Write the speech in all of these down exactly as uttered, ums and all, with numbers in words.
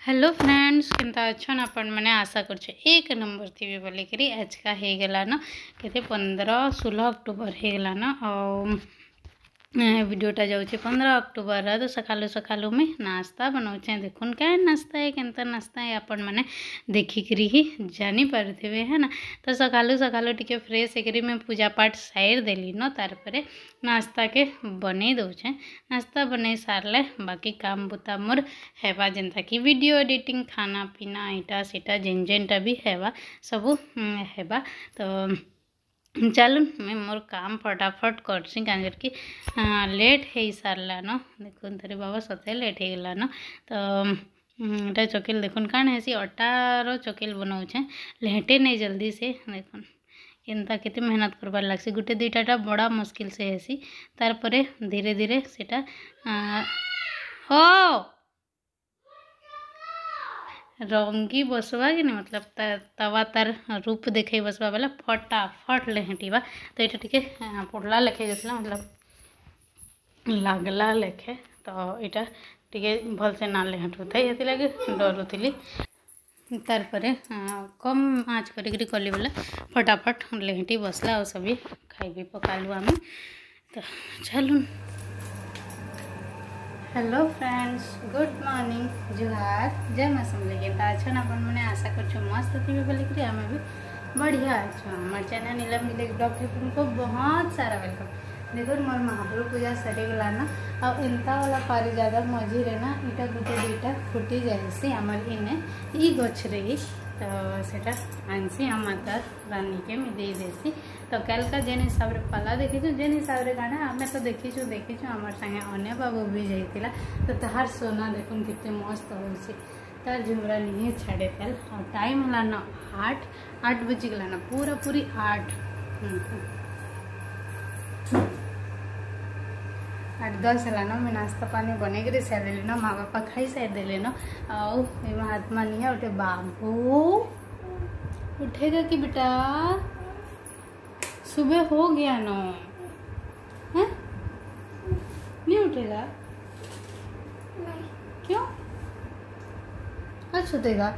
Hello friends केनता अच्छन आपण मैंने आशा करछे एक नंबर थी बोलिकी आज का हो गला न के पंद्रह सोलह अक्टोबर हो गला न और वीडियोटा जाऊँचे पंद्रह अक्टोबर तो सकालू सकालू में नाश्ता बनाऊे देखुन क्या नाश्ता है केनता नाश्ता है आपण मैंने देखिकी ही जानी पारे है ना। तो सकालू सकालू टिके फ्रेश होकर मैं पूजा पाठ साइड देली न तार पर नाश्ता के बनै दौचे नाश्ता बनै सारे बाकी काम बुता मोर हेबा जेनता कि वीडियो एडिटिंग खाना पीना इटा सीटा जेन जेनटा भी हेबा सबू हेबा। तो चलो मैं मोर काम फटाफट करसी कि लेट हो सारा न देखुन थरे बाबा सते लेट हो गला न। तो यहाँ चकेल देखुन काण है अटार चकेल बनाऊे लेटे नहीं जल्दी से देखुन केनता केते मेहनत करबार लागसी गुटे दुईटा बड़ा मुश्किल से हेसी तार परे धीरे धीरे सेटा हो रंगी बसवा कि नहीं मतलब तवा तार रूप देखे बसवा बेला फटाफट लेहेटिबा। तो ये टिके पड़ला लेखे जाता मतलब लागला लेखे तो यहाँ टिके भल से ना लेहटू था ये लगे डरुली तार परे कम आँच करी कली बेला फटाफट लेहेटी बसला और सभी खाई भी पकालु आम। तो चलून हेलो फ्रेंड्स गुड मॉर्निंग जुहार जय माँ समझे के अच्छन अपन मैंने आशा कर मस्त थी बोलिकी आम भी बढ़िया अच्छे हमारे चैनल नीलम नीलम ब्लॉग के तुमको बहुत सारा वेलकम। देखो मोर महाप्रभु पूजा सरीगला ना और इंता वाला पारी ज़्यादा मझी रे ना इटा गुटे दुईटा फुटी जाए आमर इने ई गछ रही तो सेटा आनसी हम माता रानी के मैं दे देसी। तो कल का जेन हिसाब से पाला देखी जेन हिसाब से गाना आम तो देखीचु देखीचु आमर संगे अन्य बाबू भी जाइला तो ताहार सोना देखुन कितने मस्त हो तार झुमरा नहीं छाड़े तेल और टाइम है ना आठ आठ बजी गला ना पूरा पूरी आठ आठ दस है ना मैं नाश्ता पानी बने कर सारे ना माँ बापा खाई सार देले न और हाथ में नहीं उठे बाबू उठेगा कि बेटा सुबह हो गया न है नहीं उठेगा नहीं। क्यों आज सुतेगा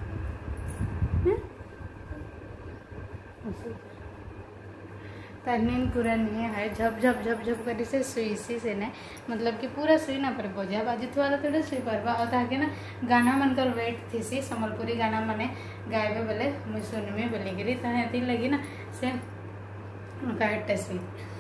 तार नींद पूरा नहीं है झप झप झप झप करी से सुई सी से नहीं मतलब कि पूरा सुई ना पर बजा बाजी थोड़ा थोड़ा सुई पार्बा और ताकि ना गाना मनकर वेट थी सी संबलपुरी गाना मैंने गायबे बोले मुझे सुनमी बोलिकी तो लगी ना से गायटे सी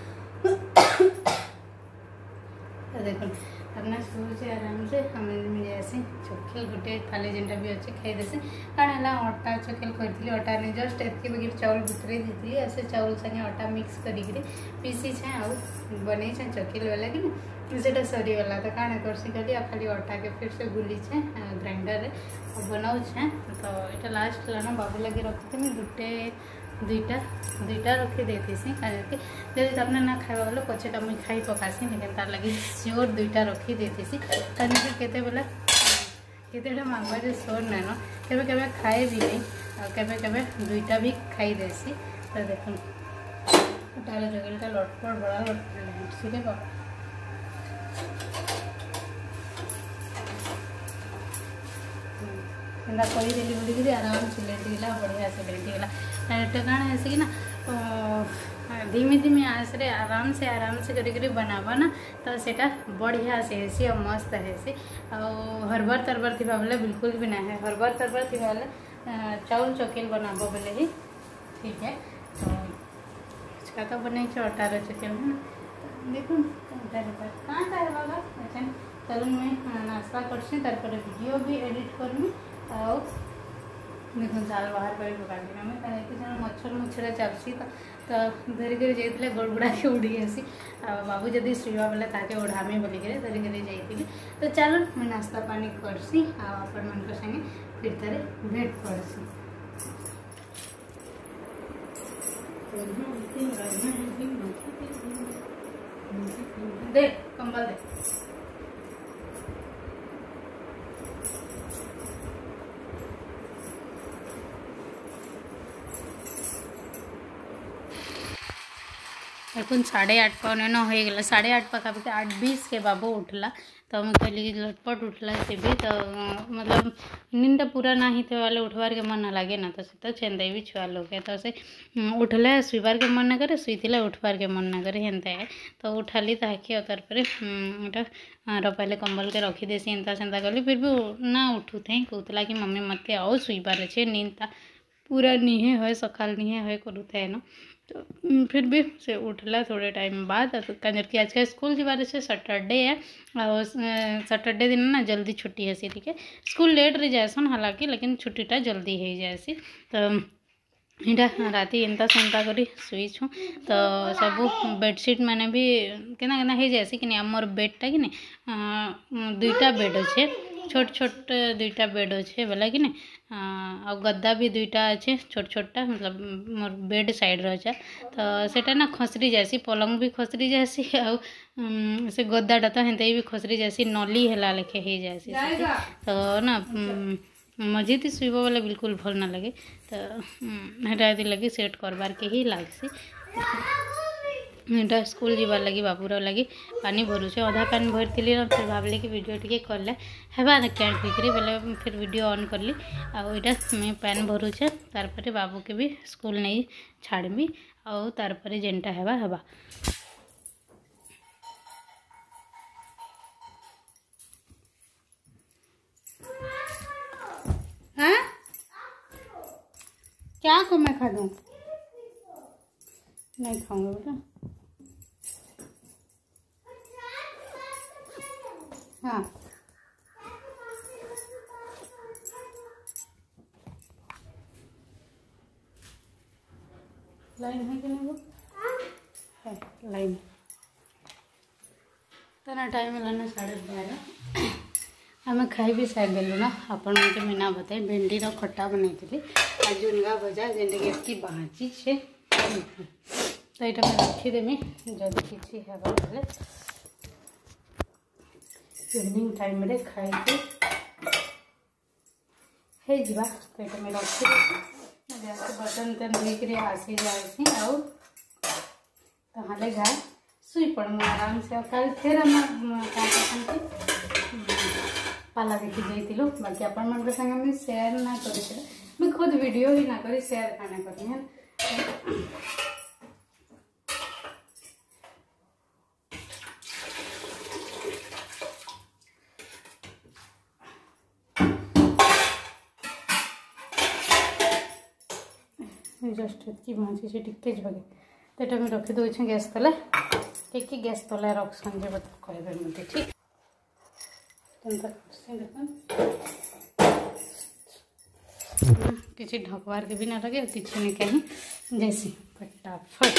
तो देखो अपना शुरू से आराम से हमें जैसे चोखेल गुटे थाली जेनटा भी अच्छे खाई देसे कारण है अटा चोखेल करती अटा नहीं जस्ट एतकी बगैर चाउल भितरे दी ऐसे चाउल संगे अटा मिक्स करी पीसी छे आउ बनै छे चोखेल वाला कि ना सरीगला तो काण करसी खाली खाली अटा के फिर से गुली छे ग्राइंडर बनाऊ छे। तो यहाँ लास्ट ला ना बाबू लगे रखी थी गुटे दुईटा दुईटा रखी देती सी कि जब आपने ना खावा बोले पछेटा मुझे खाई पकासी लेकिन तार लगे श्योर दुईटा रखी देती सी कहीं केते बोला केतेटा मांगवा जो श्योर नाइन केबे केबे खाए भी नहीं और केबे केबे दुईटा भी खाई देसी। तो देखो तार जगलटा लटपट बड़ा लटपट सीधे बाबा एंता करदेली बोलिकी आराम से लेटिगला बढ़िया से लेटिगला तो काण है कि ना धीमे धीमे आँच रे आराम से आराम से करी करी बनाबा ना तो सेटा बढ़िया से हेसी और मस्त हेसी और हरबर तरबर थी बोले बिल्कुल भी ना है हरबर तरबर थी बोले चाउल चोकेल बनाबो बोले ही ठीक है। तो इसका तो बने अटार चोकेल है देखो कहाँ का है बाबा अच्छा चलो मैं नाश्ता करसी तार पर वीडियो भी एडिट करमी और देखो जाल बाहर कर पकाना मैं कहीं मच्छर मुच्छर चलसी तो धरी कर जाइए गड़गड़ा के उड़ी आसी बाबू जदि शुवा बेले ताके ओढ़ामी बोलिकी धरी कर जाइली। तो चलो मैं नाश्ता पानी करसी आपण मान संगे फिर तारे भेट करसी दे कंबल दे देखुन साढ़े आठ पौने नौ हो गला साढ़े आठ पाखापाखि आठ बीस के बाबू उठला तो मुझे कहली झटपट उठला से भी तो मतलब नींद पूरा ना ही थे वाले उठवार के मन ना लगे ना तो से तो छेंदे भी छुआ लोग के तो से उठले शुइबार के मन ना करे शुईला उठवार के मन ना करे हेन्ता है तो उठाली ताकि तार पर रपाले कंबल के रखी देसी एंता सेंता कली फिर भी ना उठू थे कहला कि मम्मी मत आओ शुइबार अच्छे नींद पूरा निहे है सकाल निहे है करूथे न तो फिर भी से उठला थोड़े टाइम बाद कंजर की आज का स्कूल जीवार से सैटरडे है और सैटरडे दिन ना जल्दी छुट्टी है सी टिके स्कूल लेट रही जाएसन हालांकि लेकिन छुट्टीटा जल्दी हो जाएसी तो इटा राति एंता सेंता करी शुईछु तो सब बेडसीट मैंने भी केना केना हो जाएसी कि आमर बेडटा कि दुईटा बेड अच्छे छोट छोट दुईटा बेड अच्छे बोला कि आ गद्दा भी दुईटा अच्छे छोट छोटा मतलब मोर बेड साइड रहा तो सेटा ना खसरी जासी पलंग भी खसरी जासी आ से गद्दाटा तो हेन्ते भी खसरी जासी नली हेला लेखे हो जासी तो ना मजीद शुब वाला बिल्कुल भल ना लगे तो हेटा लगे सेट करबार के ही लागसी एटा स्कूल जीवार लगी बाबूर लगी पानी भरुचे अधा पानी भरती ना फिर भावली कि वीडियो टी कले हेबा क्या ठिक्री बोले फिर वीडियो ऑन करली आईटा मैं पानी भरुचे तार बाबू के भी स्कूल नहीं छाड़मी आउ तार जेनटा हेबा हेबा हाँ क्या को मैं खा दूँ नहीं खाऊंगा बेटा हाँ लाइन है कि नहीं वो है लाइन तना टाइम है साढ़े ग्यारह आम खाई भी सारी देलु ना आपण के मीना बताए भेंडी खट्टा बनई आज झुनगा भजा जेनटाकि बाँची छे तो यहाँ मैं रखीदेमी जदि किसी है बोले इवनिंग टाइम रे खाई है जीवा तो यहाँ मैं रखी बर्तन तेन धोकर आसी जाए आउ ताले गाय शुई पड़मु आराम से कल फिर आम पाला देखी जाइलु बाकी आपण मन संगे मैं शेयर ना कर मैं खुद वीडियो ही ना करी शेयर खाना करी है जस्ट की भाजी से टिके जगे तो ये मुझे रखी दूचे गैस तले कि गैस तले रखसन जे बता कहबे मते ठीक किसी ढकवार के भी ना लगे किसी नहीं कहीं जैसे फटाफट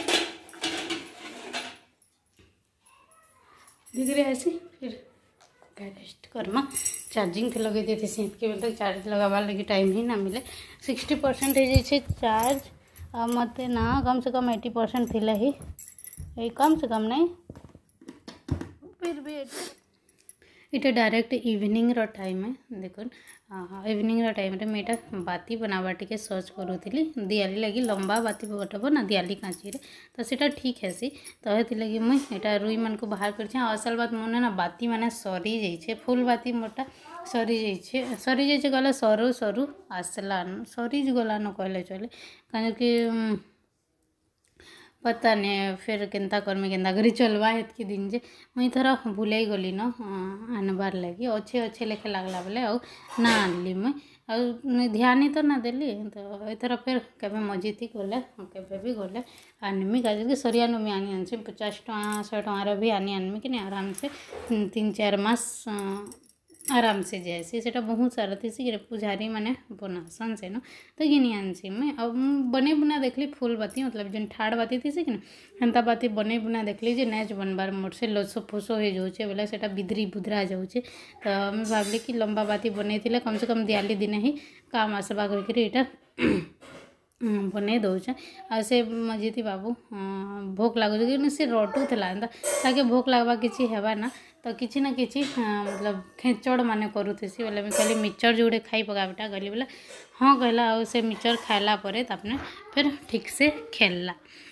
दीदी ऐसे फिर रेस्ट करमा चार्जिंग थे लगे देते से के बोलते चार्ज लगाबार लगी टाइम ही ना मिले सिक्सटी परसेंट हो जाए चार्ज मत ना कम से कम एटी परसेंट थिला ही ए कम से कम नहीं फिर भी इटा डायरेक्ट इवनिंग रो टाइम है देखो इवनिंग रो टाइम रे मैं बाती बनावा टिके सर्च करूली दियाली लगी लंबा बाती बटब ना दियाली कांची रे तो सीटा ठीक है सी तो ये लगी मुझे रुई मन को बाहर कर असल बात मोने ना बाती मैंने सरी जाइए फुल बाती मोटा सरी जाइए सरी जाइए गला सरू सरू आसला सरी गला न कहले चले कहीं पता नहीं फिर केन्ता करमी केन्ता करी चलवा हेतकी दिन जे मुई थर भूल गली न आनबार लगी अच्छे अच्छे लेखे लगला बोले आउ ना आनली मुई आउ ध्यान ही तो ना देली तो एथर फिर केबे मजीती गले केबे भी गले आनमी कि सरियानु मी आनी आनसी पचास टଙ୍କା सौ टଙ୍କାର भी आनी आनमी कि आराम से तीन चार मास आराम से जाएसी से बहुत सारा थी कि पुजारी मैंने बनासन से न तो गिनी आनसी मैं अब बने बुना देखली फुल बाती मतलब जो ठाड़ बाती थी कि हेन्ता बाती बने बुना देखली जे नेच बनबार मोट से लसो फुसो हो जाऊे बोले से बिद्री बुद्रा जाऊे तो मैं भावली कि लंबा बाती बनई कम से कम दियाली दिन ही काम आसबा करके बनै दौचे आ से मजीती बाबू भोक लगुच सी रटू था ताके भोक लगवा किसी हेबा ना तो किसी ना किसी मतलब खेचड़ मान करूसी बोले मैं कहली मिक्सचर जोड़े खाई पका बेटा कहली बोले हाँ कहला आ से मिक्सचर खाइला परे तापने फिर ठीक से खेलला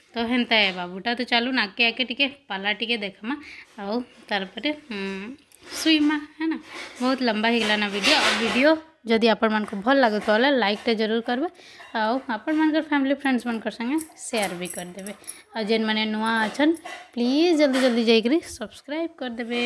तो हेन्ता है बाबूटा तो चलू नाके आके टिके पाला टिके देखमा आउ तार परे सुईमा है ना। बहुत लंबा हो गला ना वीडियो। वीडियो जदि आपण मन को भल लगे तो लाइक टे जरूर करबे आउ आपण मन फैमिली फ्रेंड्स मन संगे शेयर भी कर देबे। आ जेन माने नुआ अछन प्लीज जल्दी जल्दी जाइकरी सब्सक्राइब कर देबे।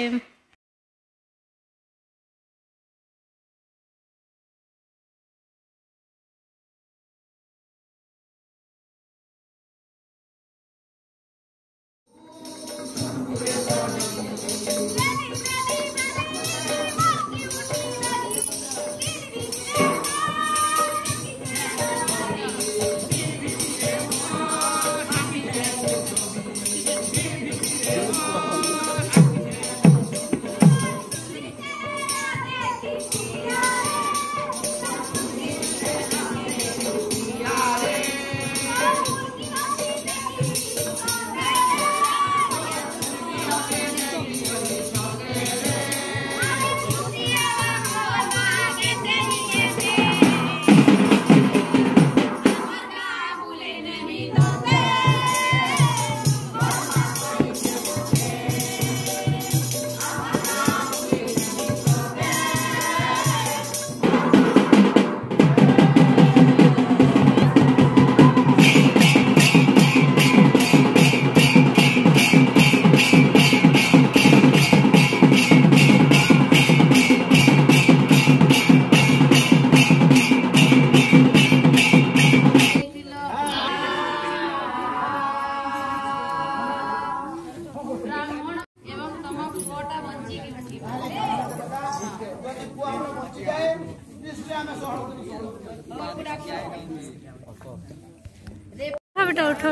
बेटा उठो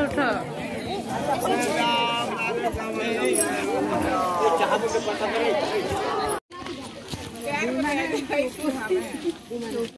उठो।